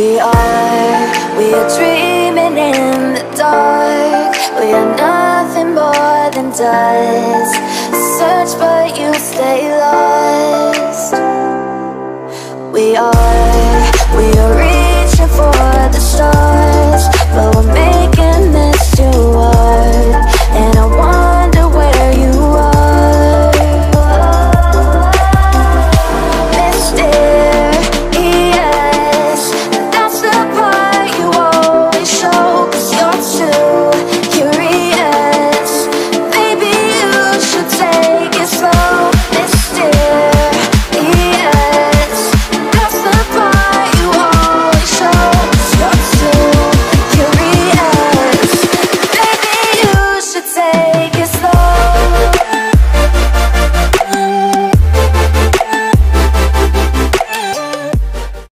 We are dreaming in the dark. We are nothing more than dust. Search but you stay lost.